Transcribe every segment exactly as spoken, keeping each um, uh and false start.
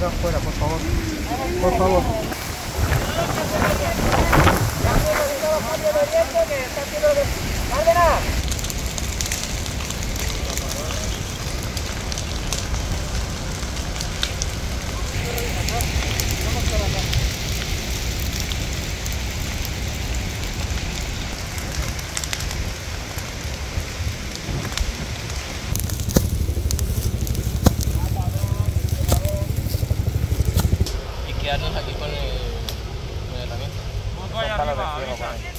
fuera, fuera, por favor. Por favor. Quedarnos aquí con el, con el herramienta. Son palos de ciego, con él.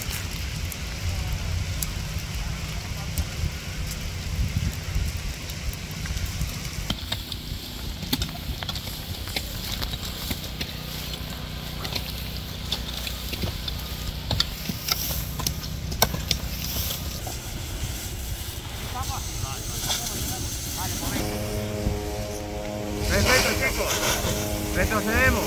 Perfecto, chicos. Retrocedemos.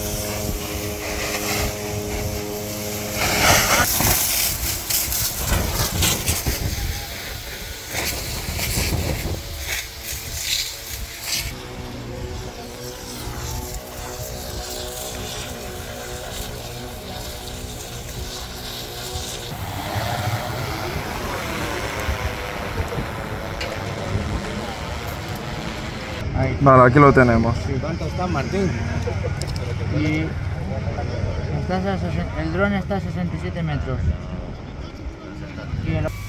Ahí. Vale, aquí lo tenemos. Sí, ¿cuánto está, Martín? Y estás a sesen- el dron está a sesenta y siete metros. Y el